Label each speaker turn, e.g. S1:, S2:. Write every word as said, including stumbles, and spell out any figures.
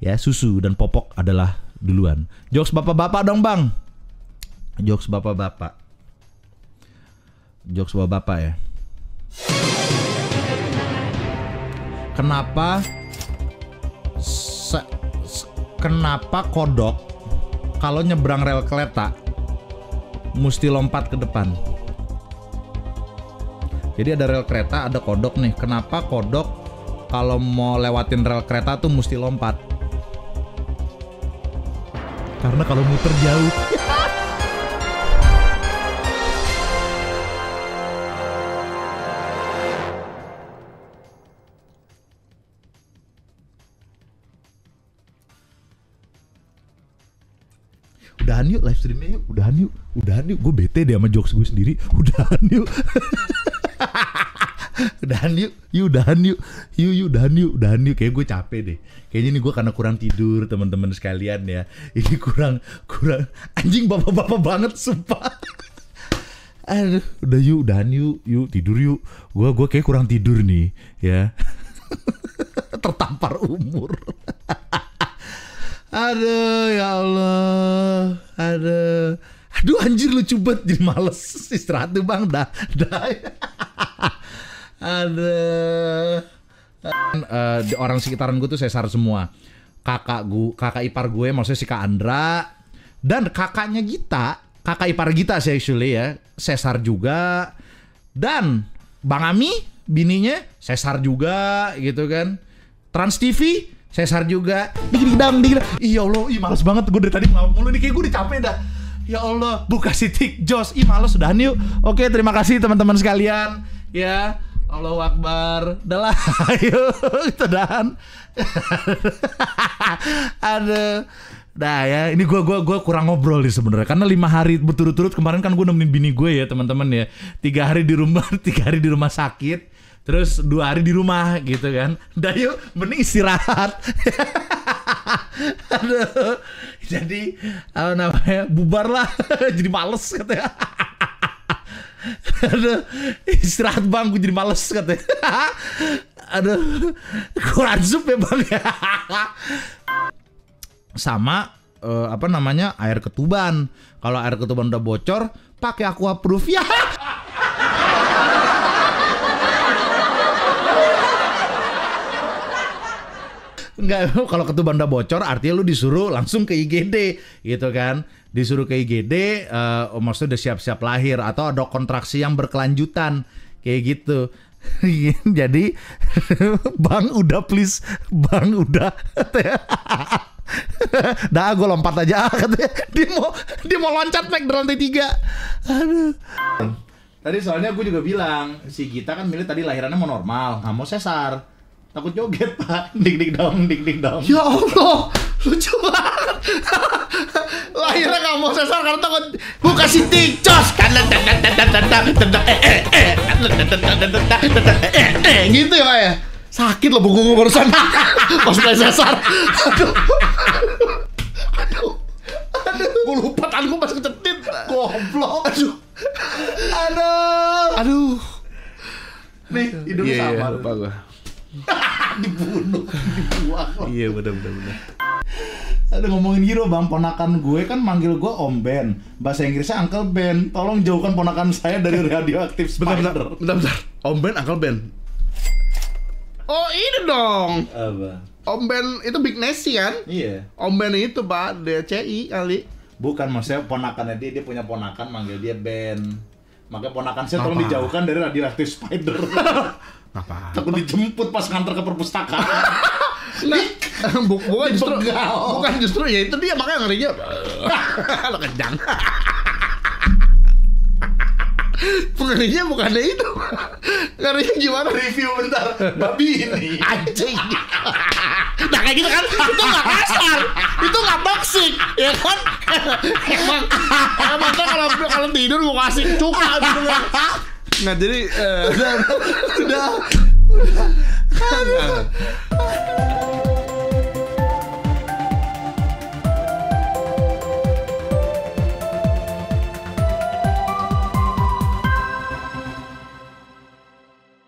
S1: Ya, susu dan popok adalah duluan. Jokes bapak-bapak dong, Bang. Jokes bapak-bapak. Jokes bapak-bapak ya. Kenapa se, se, kenapa kodok kalau nyebrang rel kereta mesti lompat ke depan? Jadi ada rel kereta, ada kodok nih. Kenapa kodok kalau mau lewatin rel kereta tuh mesti lompat? Karena kalau muter jauh. Udahan yuk live streamnya yuk, udahan yuk, udahan yuk. Gue bete deh sama jokes gue sendiri. Udahan yuk. Udahan yuk, yuk udahan yuk, yuk yuk udahan yuk, udahan yuk. Kayak gue capek deh. Kayaknya ini gue karena kurang tidur teman-teman sekalian ya. Ini kurang kurang anjing bapak-bapak banget sumpah. Aduh, udah yuk, udahan yuk, yuk tidur yuk. Gue gue kayak kurang tidur nih ya. Tertampar umur. Aduh ya Allah, aduh, aduh anjir lucu banget, jadi males istirahat tuh bang, dah, dah, aduh, uh, orang sekitaran gue tuh sesar semua, kakak gue, kakak ipar gue, maksudnya si Kak Andra, dan kakaknya Gita, kakak ipar Gita sih actually ya, sesar juga, dan Bang Ami, bininya sesar juga, gitu kan, Trans T V. Sesar juga, dikit dang, dikit. Ih ya Allah, ih males banget gue dari tadi ngomong mulu nih, kayak gue udah capek dah. Ya Allah, buka sitik Jos, ih males udahan yuk. Oke, terima kasih teman-teman sekalian. Ya, Allahu Akbar. Udah lah, ayo kita udahan. Aduh. Nah ya, ini gue gua gua kurang ngobrol nih sebenarnya karena lima hari berturut-turut kemarin kan gue nemenin bini gue ya teman-teman ya. Tiga hari di rumah, tiga hari di rumah sakit. Terus dua hari di rumah gitu kan. Udah yuk, mending istirahat. Aduh. Jadi apa namanya, bubar lah. Jadi males katanya. Aduh, istirahat bang, gue jadi males katanya. Aduh, kurang sup ya bang. Sama uh, apa namanya, air ketuban. Kalau air ketuban udah bocor, pakai Aquaproof ya. Enggak, kalau ketuban udah bocor artinya lu disuruh langsung ke I G D gitu kan. Disuruh ke I G D, uh, maksudnya udah siap-siap lahir atau ada kontraksi yang berkelanjutan kayak gitu. Jadi bang udah please, bang udah. Dah gue lompat aja katanya. Dia mau dia mau loncat naik dari lantai tiga. Aduh. Tadi soalnya gue juga bilang si Gita kan milih tadi lahirannya mau normal, nggak mau sesar. Takut joget pak, dik dik dong, dik dik dong. Ya Allah, lucu banget. Lahirnya nggak mau sesar karena takut. Gue kasih tikcos kan, gitu ya pak ya. Sakit loh buku gue barusan pas mulai sesar. Aduh, aduh, aduh. Gue lupa tangan gue pas kecetit. Goblok. Aduh, aduh, aduh. Nih hidungnya
S2: yeah,
S1: sama.
S2: Iya, lupa gue.
S1: Dibunuh, dibuang.
S2: Iya bener-bener.
S1: Ada ngomongin Giro bang, ponakan gue kan manggil gue Om Ben, bahasa Inggrisnya Uncle Ben. Tolong jauhkan ponakan saya dari radioaktif spider.
S2: Bentar, bentar, bentar, bentar. Om Ben, Uncle Ben. Oh ini dong.
S1: Apa?
S2: Om Ben itu Big Nessie kan?
S1: Iya.
S2: Om Ben itu pak, D C I kali.
S1: Bukan, maksudnya ponakannya dia, dia punya ponakan manggil dia Ben. Makanya ponakan saya tolong
S2: Apa?
S1: dijauhkan dari radioaktif spider.
S2: Apa?
S1: Takut dijemput pas nganter ke perpustakaan.
S2: Nah, bu bukan justru,
S1: Dipegal.
S2: bukan justru ya itu dia makanya ngerinya. Lo kencang. Ngerinya bukannya itu. Ngerinya gimana?
S1: Review bentar, babi ini.
S2: Anjing. Nah kayak gitu kan, itu nggak kasar, itu nggak toksik, ya kan? Emang, emang tuh kalau kalau tidur gue kasih cuka gitu kan. Nah jadi, uh,
S1: Udah, udah.